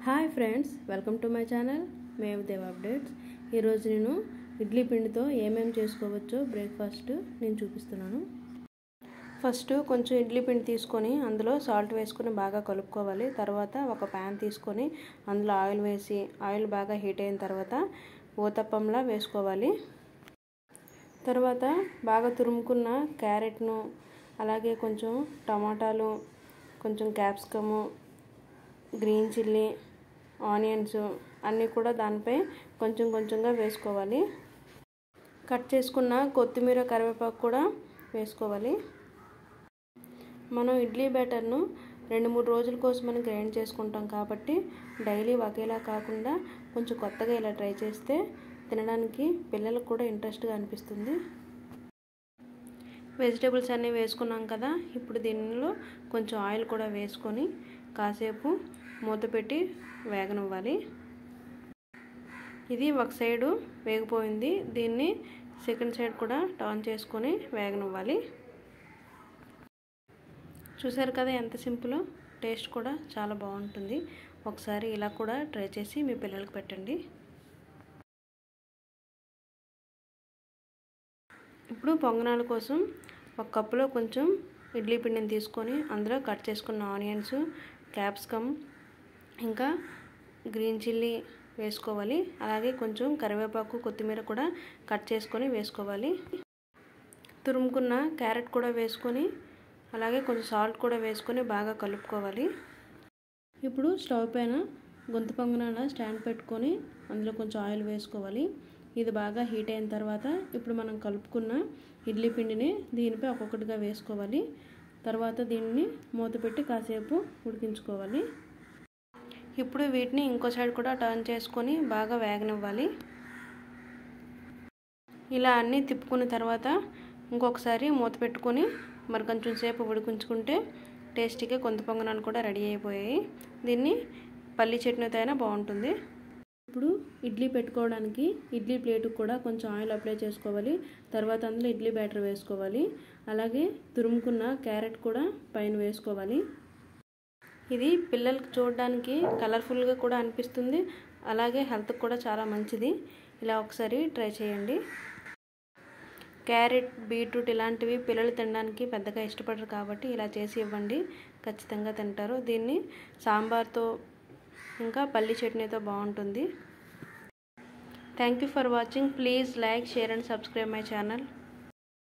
Hi friends, welcome to my channel మేవదేవ్ updates. ఈరోజు నేను ఇడ్లీ పిండితో ఏమేమి చేసుకోవచ్చో బ్రేక్ఫాస్ట్ నేను చూపిస్తున్నాను. ఫస్ట్ కొంచెం ఇడ్లీ పిండి తీసుకొని అందులో సాల్ట్ వేసుకొని బాగా కలుపుకోవాలి. తర్వాత ఒక ప్యాన్ తీసుకొని అందులో ఆయిల్ వేసి ఆయిల్ బాగా హీట్ అయిన తర్వాత ఊతప్పంలా వేసుకోవాలి. తర్వాత బాగా తురుముకున్న క్యారెట్ను, అలాగే కొంచెం టమాటాలు, కొంచెం క్యాప్సికము, గ్రీన్ చిల్లీ, ఆనియన్స్ అన్నీ కూడా దానిపై కొంచెం కొంచెంగా వేసుకోవాలి. కట్ చేసుకున్న కొత్తిమీర, కరివేపాకు కూడా వేసుకోవాలి. మనం ఇడ్లీ బ్యాటర్ను 2-3 రోజుల కోసం మనం గ్రైండ్ చేసుకుంటాం కాబట్టి డైలీ ఒకేలా కాకుండా కొంచెం కొత్తగా ఇలా ట్రై చేస్తే తినడానికి పిల్లలకు కూడా ఇంట్రెస్ట్గా అనిపిస్తుంది. వెజిటేబుల్స్ అన్నీ వేసుకున్నాం కదా, ఇప్పుడు దీనిలో కొంచెం ఆయిల్ కూడా వేసుకొని కాసేపు మూత పెట్టి వేగనివ్వాలి. ఇది ఒక సైడు వేగిపోయింది, దీన్ని సెకండ్ సైడ్ కూడా టర్న్ చేసుకొని వేగనివ్వాలి. చూసారు కదా ఎంత సింపుల్, టేస్ట్ కూడా చాలా బాగుంటుంది. ఒకసారి ఇలా కూడా ట్రై చేసి మీ పిల్లలకు పెట్టండి. ఇప్పుడు పొంగనాల కోసం ఒక కప్పులో కొంచెం ఇడ్లీ పిండిని తీసుకొని అందులో కట్ చేసుకున్న ఆనియన్స్, క్యాప్సికమ్, ఇంకా గ్రీన్ చిల్లీ వేసుకోవాలి. అలాగే కొంచెం కరివేపాకు, కొత్తిమీర కూడా కట్ చేసుకొని వేసుకోవాలి. తురుముకున్న క్యారెట్ కూడా వేసుకొని అలాగే కొంచెం సాల్ట్ కూడా వేసుకొని బాగా కలుపుకోవాలి. ఇప్పుడు స్టవ్ పైన గుంత పొంగనాల స్టాండ్ పెట్టుకొని అందులో కొంచెం ఆయిల్ వేసుకోవాలి. ఇది బాగా హీట్ అయిన తర్వాత ఇప్పుడు మనం కలుపుకున్న ఇడ్లీ పిండిని దీనిపై ఒక్కొక్కటిగా వేసుకోవాలి. తర్వాత దీన్ని మూత పెట్టి కాసేపు ఉడికించుకోవాలి. ఇప్పుడు వీటిని ఇంకో సైడ్ కూడా టర్న్ చేసుకొని బాగా వేగనివ్వాలి. ఇలా అన్నీ తిప్పుకున్న తర్వాత ఇంకొకసారి మూత పెట్టుకొని మరి కొంచెం సేపు ఉడికించుకుంటే టేస్టీగా కొంత పొంగనాలు కూడా రెడీ అయిపోయాయి. దీన్ని పల్లి చట్నీతో అయినా బాగుంటుంది. ఇప్పుడు ఇడ్లీ పెట్టుకోవడానికి ఇడ్లీ ప్లేటుకు కూడా కొంచెం ఆయిల్ అప్లై చేసుకోవాలి. తర్వాత అందులో ఇడ్లీ బ్యాటర్ వేసుకోవాలి. అలాగే తురుముకున్న క్యారెట్ కూడా పైన వేసుకోవాలి. ఇది పిల్లలకు చూడడానికి కలర్ఫుల్గా కూడా అనిపిస్తుంది, అలాగే హెల్త్కి కూడా చాలా మంచిది. ఇలా ఒకసారి ట్రై చేయండి. క్యారెట్, బీట్రూట్ ఇలాంటివి పిల్లలు తినడానికి పెద్దగా ఇష్టపడరు కాబట్టి ఇలా చేసి ఇవ్వండి, ఖచ్చితంగా తింటారు. దీన్ని సాంబార్తో ఇంకా పల్లి చట్నీతో బాగుంటుంది. Thank you for watching. Please like, share and subscribe my channel.